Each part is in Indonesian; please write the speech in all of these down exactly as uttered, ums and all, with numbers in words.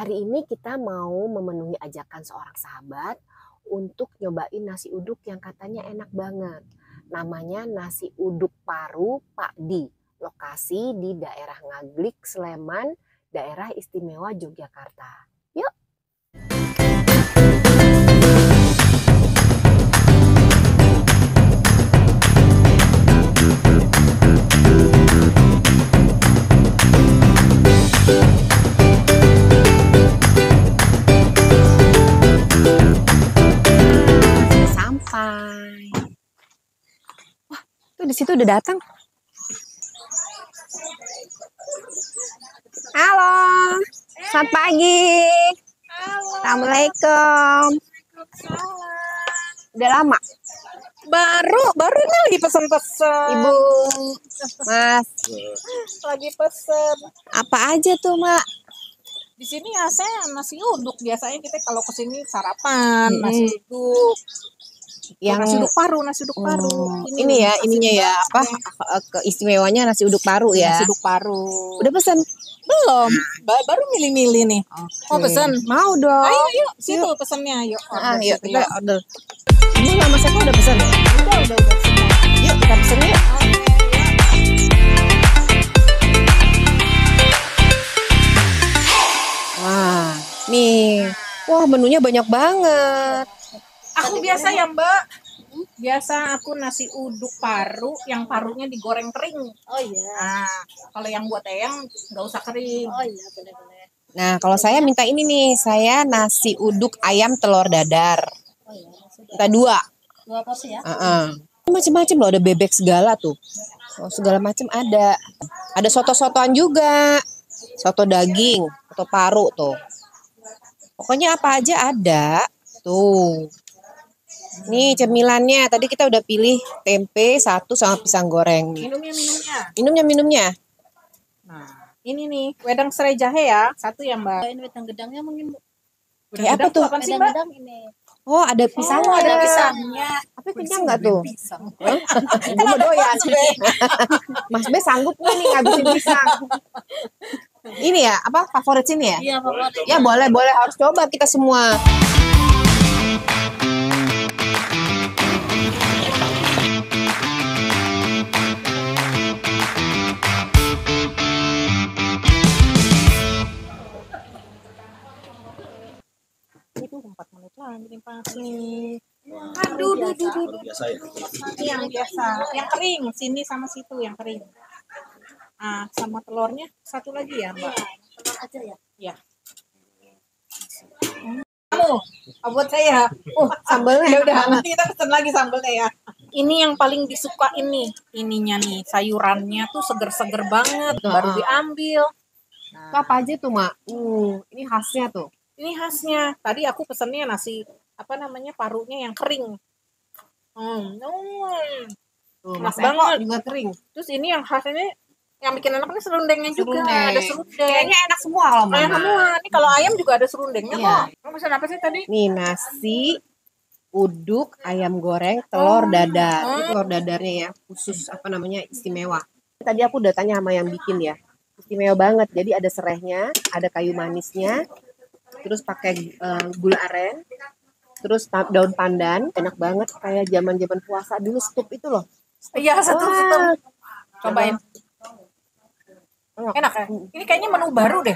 Hari ini kita mau memenuhi ajakan seorang sahabat untuk nyobain nasi uduk yang katanya enak banget. Namanya nasi uduk paru Pak Di. Lokasi di daerah Ngaglik, Sleman, daerah istimewa Yogyakarta. Yuk! Sampai. Wah, tuh di situ udah datang. Halo, selamat pagi. Halo. Assalamualaikum. Udah lama? Baru, baru ini lagi pesen-pesen. Ibu, Mas, Lagi pesen. apa aja tuh, Mak? Di sini ya saya nasi uduk. Biasanya kita kalau kesini sarapan, Hmm. nasi uduk. Yang Nasi uduk paru, nasi uduk paru. Oh, ini ya, nasi ininya uduk ya, paru. apa keistimewanya nasi uduk paru ya? Nasi uduk paru. Udah pesan? Belum, ba- baru milih-milih nih. Mau Oke. pesen? Mau dong. Ayo, yuk, situ pesennya, yuk. Ah, order yuk situ, kita yuk. order. Ibu sama saya udah pesan? Udah, udah, udah semua. Yuk kita pesen yuk. Oke, yuk. Wah, nih. Wah, menunya banyak banget. Aku biasa ya Mbak. Biasa aku nasi uduk paru, yang parunya digoreng kering. Oh iya. Nah, kalau yang buat eyang nggak usah kering. Oh iya, boleh-boleh. Nah, kalau saya minta ini nih, saya nasi uduk ayam telur dadar. Oh iya, sudah. Minta dua. Dua porsi ya. Heeh. Macam-macam loh, ada bebek segala tuh. Oh, segala macam ada. Ada soto-sotoan juga. Soto daging, soto paru tuh. Pokoknya apa aja ada. Tuh. Nih cemilannya, tadi kita udah pilih tempe satu sama pisang goreng. Minumnya minumnya. Minumnya minumnya. Nah, ini nih wedang serai jahe ya, satu ya Mbak. Oh, ini wedang gedangnya mungkin Bu. Kayak apa tuh? Apa sih Mbak? Wedang-wedang ini. Oh, ada pisang, Oh, ada ada pisangnya. Tapi kenyang nggak tuh? Pisang. Gue mau doyan. Mas Be sanggup nggak nih ngabisin pisang? Ini ya, apa favorit sini ya? Iya, favorit. Ya boleh, boleh harus coba kita semua. Itu empat menit lagi nih pasti. Aduh, duh, duh, duh, duh. biasa ya. Ini yang biasa, yang kering, sini sama situ yang kering. Ah, sama telurnya satu lagi ya Mbak. Telur aja ya. Ya. Kamu, oh, buat saya. Uh, sambelnya Ya udah, enak banget. nanti kita pesen lagi sambelnya ya. Ini yang paling disuka ini, ininya nih, sayurannya tuh seger-seger banget, Betul. baru diambil. Itu apa aja tuh, Mak? Uh, ini khasnya tuh. Ini khasnya. Tadi aku pesennya nasi apa namanya parunya yang kering. Hmm, hmm. Tuh, Enak Mas Eko banget. juga kering. Terus ini yang khasnya yang bikin enak ini serundengnya juga. Serundeng. Ada serundeng. Kayaknya enak semua kalau Kayak Mama. semua. Ini kalau ayam juga ada serundengnya Iya. kok. Kamu pesan apa sih tadi? Nih nasi uduk ayam goreng telur Oh. dadar. Ini Oh. telur dadarnya ya, khusus apa namanya istimewa. Tadi aku udah tanya sama yang bikin ya. Istimewa banget. Jadi ada serehnya, ada kayu manisnya, terus pakai eh, gula aren, terus ta- daun pandan, enak banget kayak zaman-zaman puasa dulu stup itu loh. Iya, satu Wah. satu. Cobain. Enak. Enak ya? Ini kayaknya menu baru deh.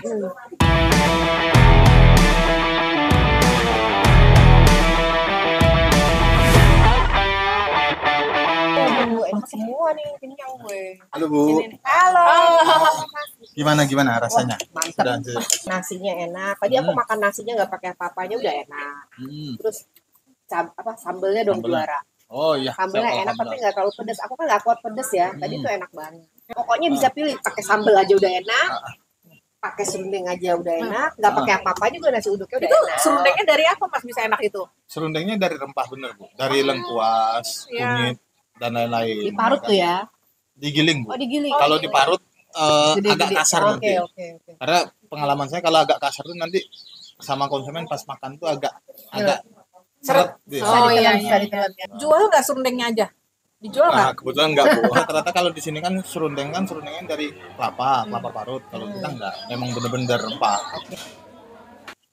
Waduh, enak semua nih, kenyang gue. Halo Bu, Halo. gimana gimana rasanya? Mantap. Sudah, Nasinya enak. Tadi aku Hmm. makan nasinya nggak pakai apa-apanya udah enak. Hmm. Terus cam- apa sambelnya dong Sambelnya. juara. Oh iya, Sambelnya siap, enak tapi alhamdulillah. nggak terlalu pedas. Aku kan nggak kuat pedas ya. Tadi Hmm. tuh enak banget. Pokoknya bisa pilih pakai sambel aja udah enak. Pakai serundeng aja udah enak. Nggak pakai apa-apa juga nasi uduknya udah Itu enak. serundengnya dari apa Mas bisa enak itu? Serundengnya dari rempah bener Bu, dari lengkuas, Iya. kunyit dan lain-lain. Diparut tuh ya. Digiling Bu. Oh digiling. Kalau diparut eh, agak kasar Oke nanti. oke oke. Karena pengalaman saya kalau agak kasar tuh nanti sama konsumen pas makan tuh agak agak seret. gitu. Oh, Bisa iya, ditelan, bisa iya, ditelan ya. Jual nggak serundengnya aja? Dijual Nah, nggak? kebetulan enggak Bu. Ternyata kalau di sini kan serundeng kan serundengnya dari kelapa, kelapa parut. Kalau kita enggak, memang bener-bener rempah.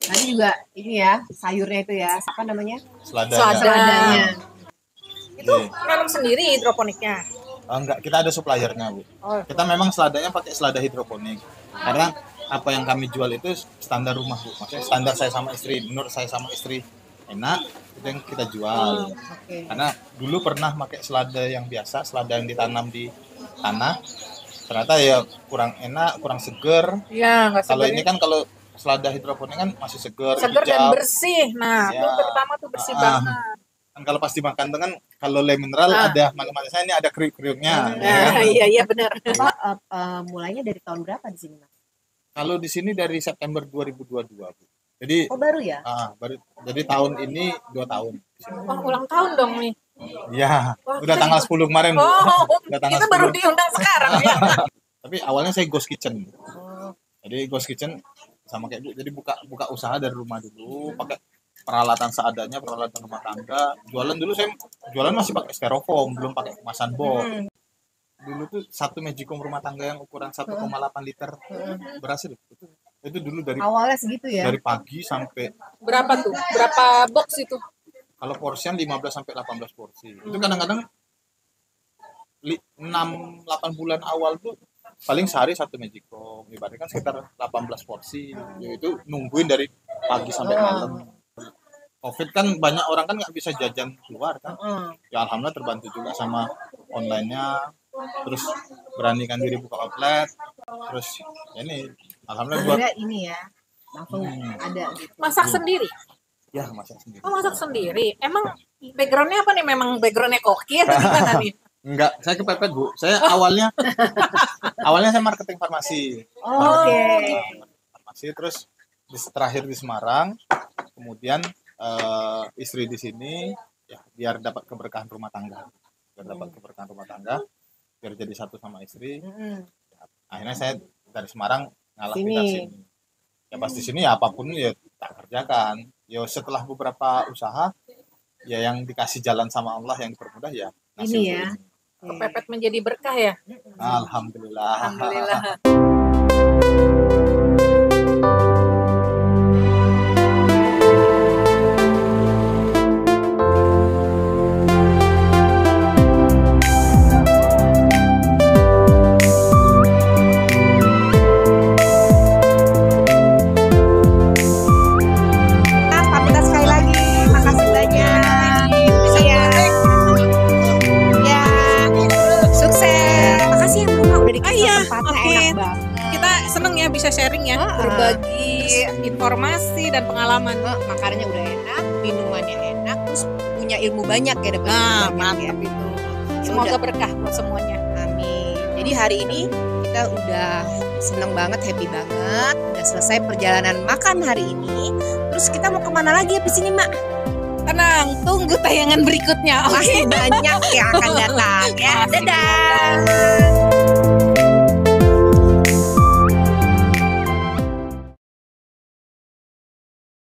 Tadi juga ini ya sayurnya itu ya apa namanya? Selada. Selada. Seladanya. Itu Iya. nanam sendiri hidroponiknya. Oh, enggak, kita ada suppliernya, Bu. Oh. Kita memang seladanya pakai selada hidroponik. Karena apa yang kami jual itu standar rumah, Bu. Maksudnya standar saya sama istri, menurut saya sama istri enak, itu yang kita jual. Oke. Karena dulu pernah pakai selada yang biasa, selada yang ditanam di tanah. Ternyata ya kurang enak, kurang seger. Iya, nggak Kalau segar. ini kan kalau selada hidroponik kan masih seger, Segar dan hijau. bersih. Nah, Ya. itu pertama tuh bersih Ah. banget. Kan kalau pas dimakan tuh kan kalau le mineral Ah. ada manis-manisnya, ini ada kriuk-kriuknya. ya Nah, kan? iya iya benar. Apa eh, eh, mulainya dari tahun berapa di sini, Mas? Kalau di sini dari September dua ribu dua puluh dua, Bu. Jadi Oh, baru ya? ah, baru jadi tahun ini dua tahun. Oh, ulang tahun dong nih. Iya, Wah, udah kita tanggal juga- sepuluh kemarin, Bu. Oh, Udah tanggal kita baru sepuluh. diundang sekarang ya. Tapi awalnya saya ghost kitchen. Oh, Jadi ghost kitchen sama kayak Bu. Jadi buka buka usaha dari rumah dulu, pakai peralatan seadanya, peralatan rumah tangga. Jualan dulu saya jualan masih pakai styrofoam, belum pakai kemasan box. Hmm. Dulu tuh satu magicom rumah tangga yang ukuran satu koma delapan liter beras itu. Itu dulu dari awalnya segitu ya? dari pagi sampai Berapa tuh? Berapa box itu? kalau porsian lima belas sampai delapan belas porsi. Itu kadang-kadang li- enam delapan bulan awal tuh paling sehari satu magicom. Ibaratnya kan sekitar delapan belas porsi. Ya, itu nungguin dari pagi sampai malam. Covid kan banyak orang kan nggak bisa jajan keluar kan. Heeh. Ya alhamdulillah terbantu juga sama online-nya. Terus beranikan diri buka outlet. Terus ya ini alhamdulillah buat Akhirnya ini ya langsung Hmm. ada gitu. Masak sendiri? ya masak sendiri. Oh, masak sendiri. Emang backgroundnya apa nih? Memang backgroundnya koki atau gimana nih? Enggak, saya kepepet, Bu. Saya awalnya awalnya saya marketing farmasi. Oh, oke. Farmasi terus di, terakhir di Semarang, kemudian eh, istri di sini ya biar dapat keberkahan rumah tangga. Biar dapat keberkahan rumah tangga, biar jadi satu sama istri. Mm-mm. Akhirnya saya dari Semarang ngalah Sini. pindah sini. Ya pas di sini ya apapun ya tak kerjakan. Ya setelah beberapa usaha ya yang dikasih jalan sama Allah yang dipermudah ya ngasih Ini untuk ya. ini. Kepepet menjadi berkah ya? Alhamdulillah. Alhamdulillah. Mas, pamitan sekali lagi. Makasih banyak. Iya. Ya. Sukses. Makasih ya Mama udah dikasih Ah, iya. tempatnya Oke. enak banget. Kita seneng ya bisa sharing ya, Ah, ah. berbagi informasi dan pengalaman. Eh, makanannya udah enak, minumannya enak, terus punya ilmu banyak ya dapat ilmu Nah, banyak mantap ya. itu. Ya Semoga udah. berkah buat semuanya. Amin. Jadi hari ini kita udah seneng banget, happy banget, udah selesai perjalanan makan hari ini. Terus kita mau kemana lagi habis ini, Mak? Tenang, tunggu tayangan berikutnya. Oke. Masih banyak yang akan datang ya. Dadah.